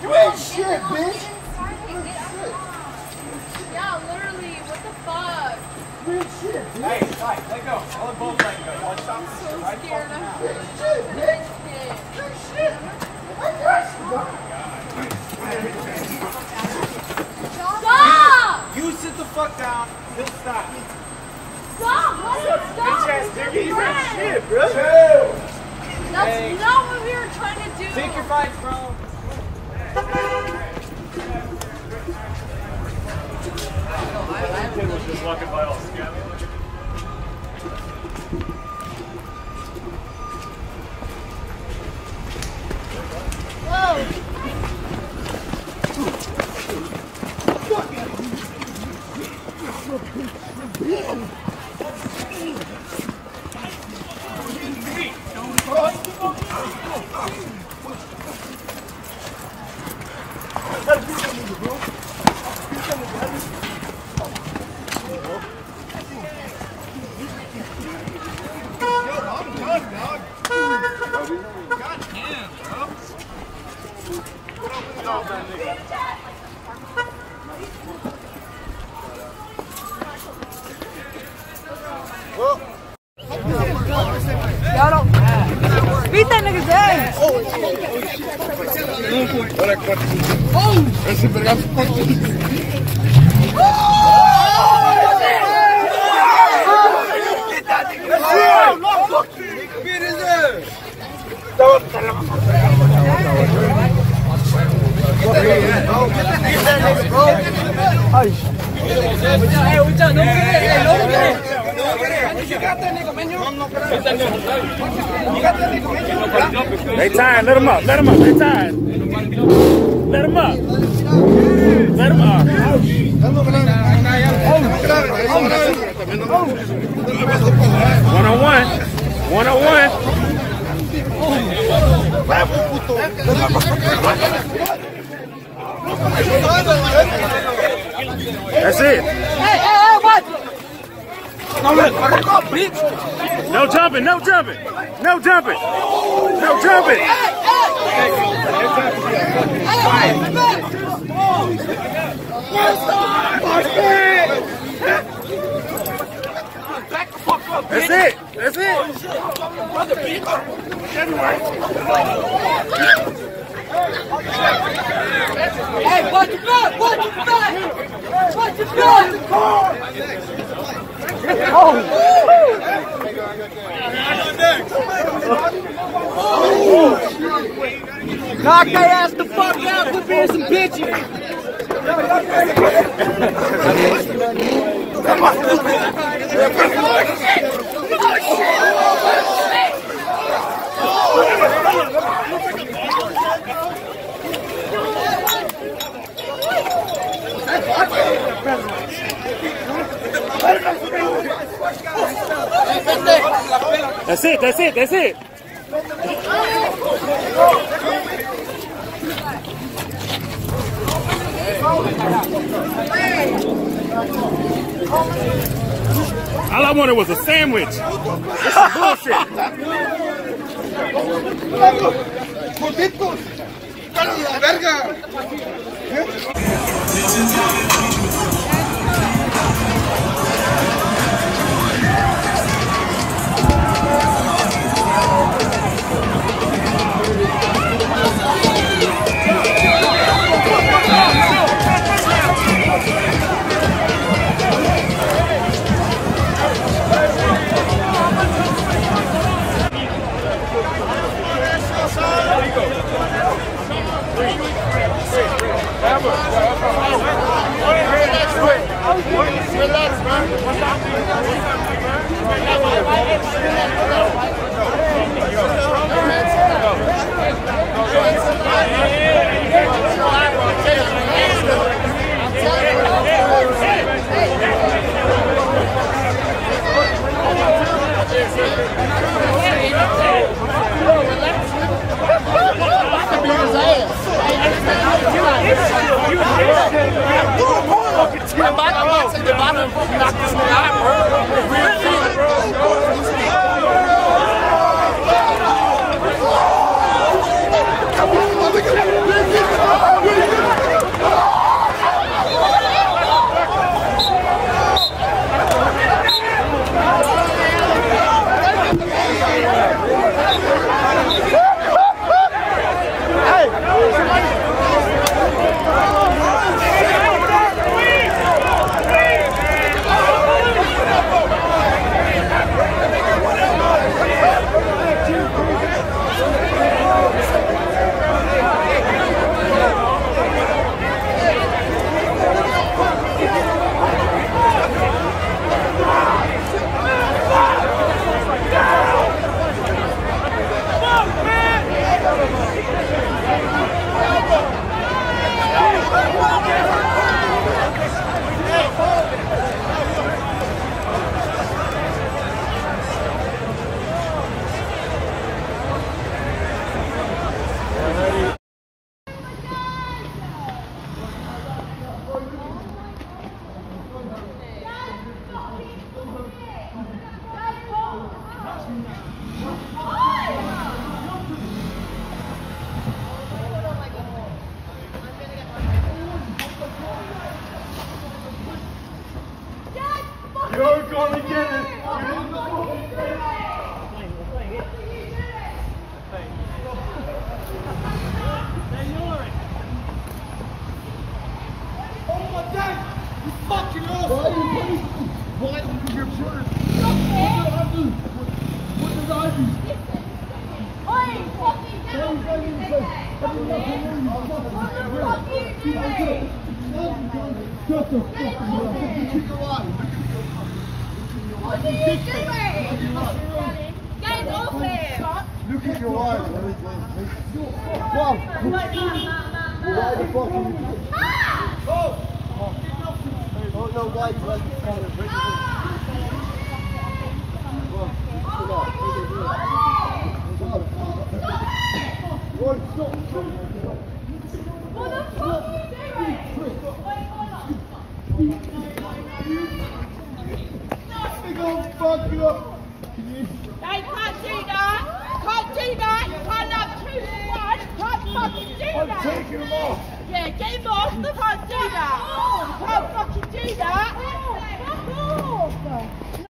Real shit, bitch. Yeah, literally, what the fuck? Real shit, bitch. Hey, let go. I'll let both let go. I'll stop I'm so right scared. fucking now. Real shit, bitch. Real shit. I got Stop! You sit the fuck down. He'll stop. Stop! Let him stop! Bitch ass nigga, he's that shit, bro. That's not what we were trying to do. Take your fights, bro. Kid was just walking by all scabby. Whoa! Y'all don't beat that nigga's ass. They tired. Let him up. Let him up. They tired. Let him up. Let him up. 101. 101. That's it. Hey, watch! No jumping. No jumping. No jumping. No jumping. That's it. That's it. Hey, watch your back! Watch your back! Watch your back! Knock their ass the fuck out, quit being some bitches! That's it. That's it. That's it. All I wanted was a sandwich. This is bullshit. Relax, man. What are you doing? Get off it! Look at your eyes. Come on. Why the fuck are you... Oh no, why? What the fuck are you doing? They're gonna fuck you up. They can't do that. Can't do that. You can't have 2 to 1. Can't fucking do I'm that. taking them off. Yeah, get him off. You can't do that. You can't fucking do that. Fuck off.